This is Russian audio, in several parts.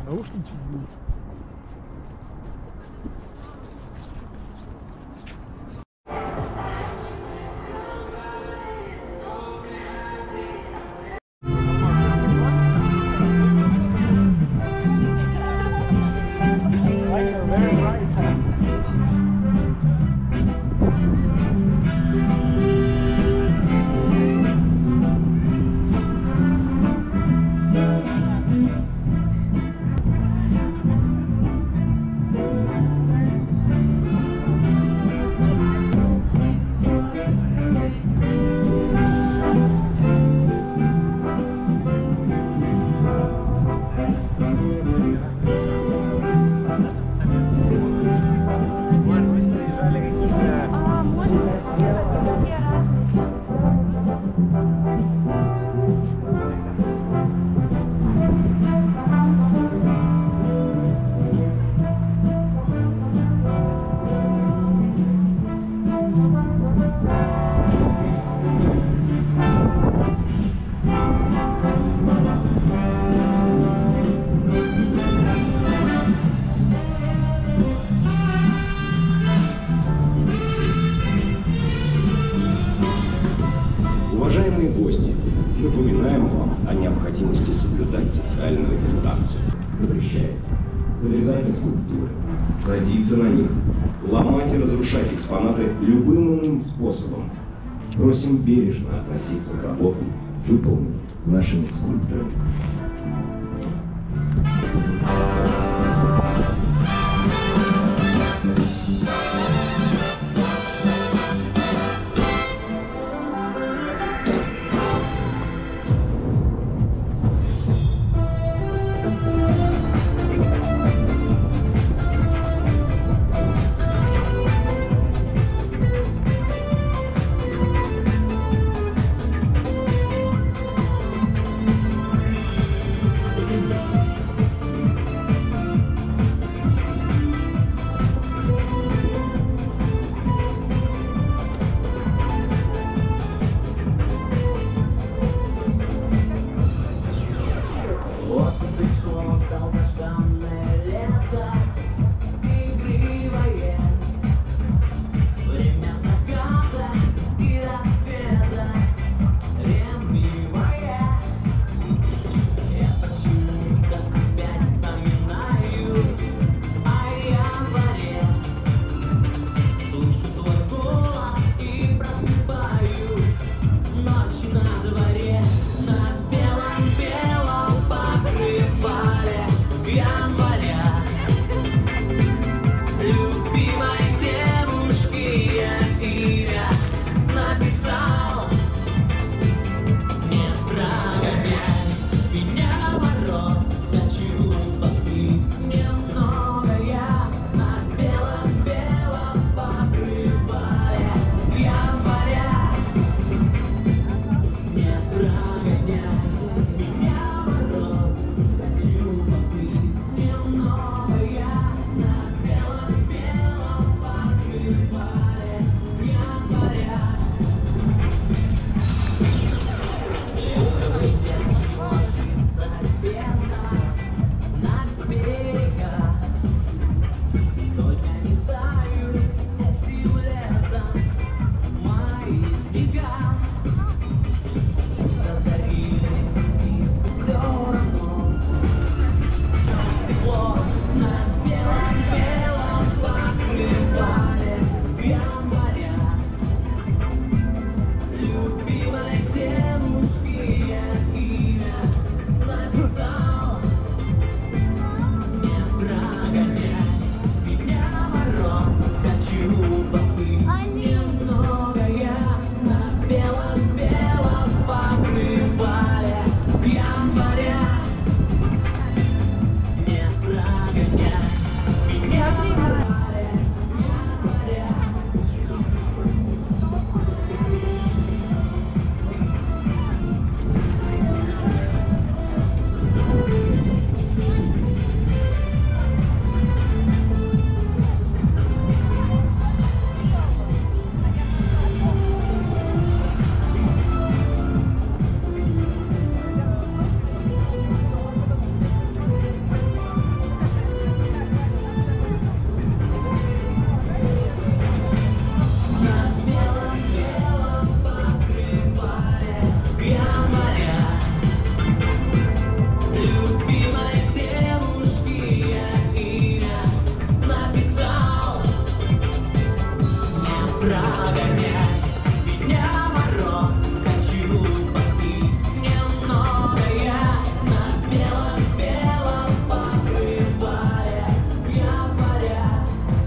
Наушники будут. Уважаемые гости, напоминаем вам о необходимости соблюдать социальную дистанцию. Запрещается залезать на скульптуры, садиться на них, ломать и разрушать экспонаты любым иным способом. Просим бережно относиться к работам, выполненным нашими скульпторами. прогонять меня мороз. Хочу попить немного я на белом-белом покрывале. Я паря.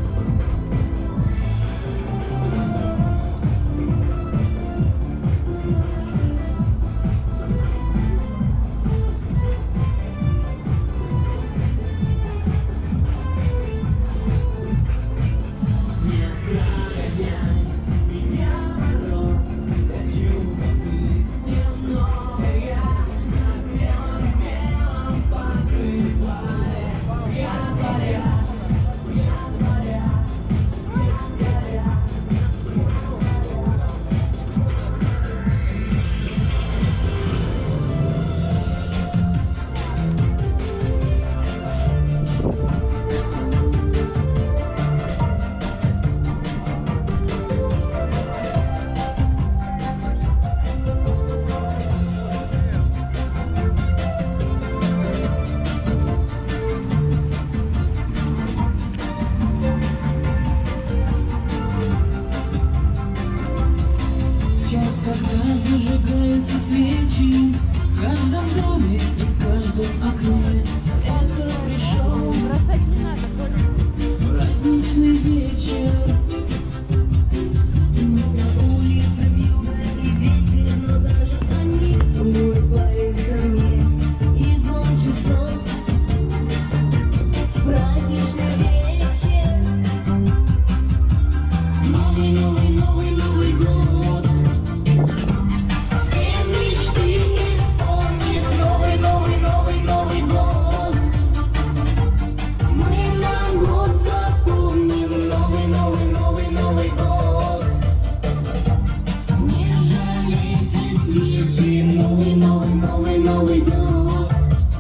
Сейчас, когда зажигаются свечи в каждом доме и в каждом окне, это пришел праздничный вечер. Пусть на улице вьюга и ветер, но даже они улыбаются мне. И звон часов в праздничный вечер. Новый, новый, новый, Новый год. Все мечты исполнит новый, новый, новый, Новый год. Мы на год запомним новый, новый, новый, Новый год. Не жалейте свечи, новый, новый, новый, Новый год.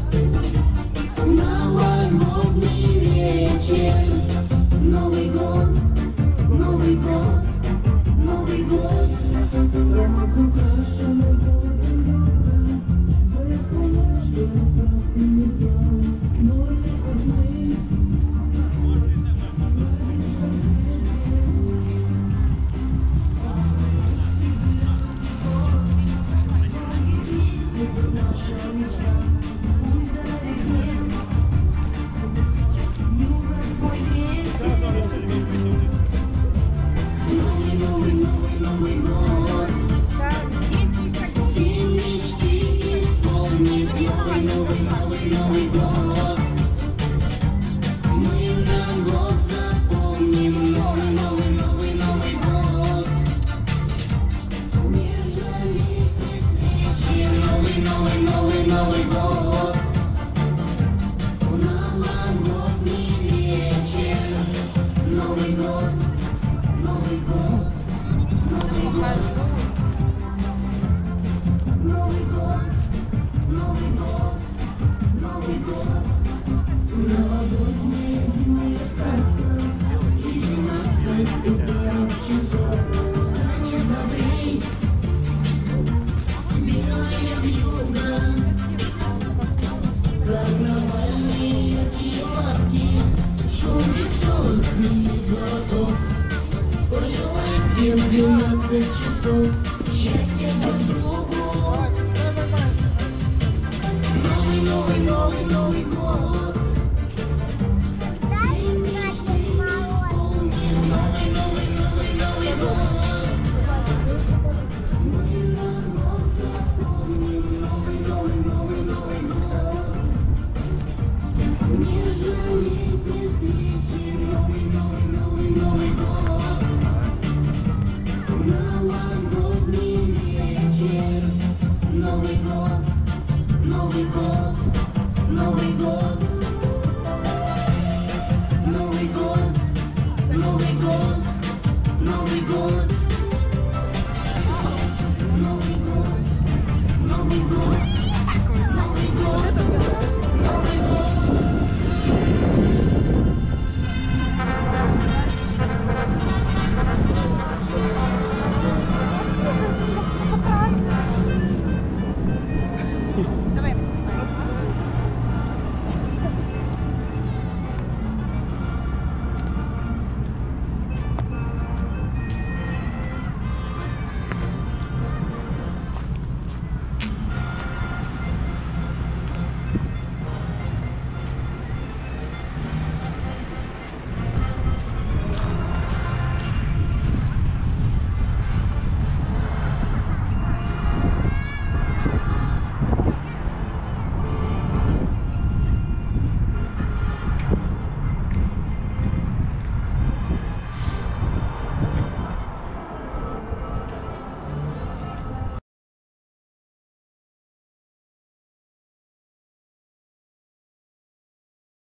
Новогодний вечер. Новый год, Новый год, Новый год. Разукрашена золотом, я понял, что завтра не знал, но не одни. Наша мечта, пусть дарит мне юга свой ветер. Новый, новый, новый, Новый год. Все мечты исполнит новый, новый, новый, Новый год. Мы на год запомним новый, новый, новый, Новый год. Не жалейте свечи, новый, новый, новый, Новый год. Новогодний вечер. Новый год, Новый год, Новый год. Новый год, Новый год, Новый год. Новогодняя зимняя сказка. И 12 ударов часов станет добрей. Белая вьюга, карнавальные яркие маски, шум веселых милых голосов. Пожелайте в 12 часов счастья друг другу. Новый, новый, новый, Новый год.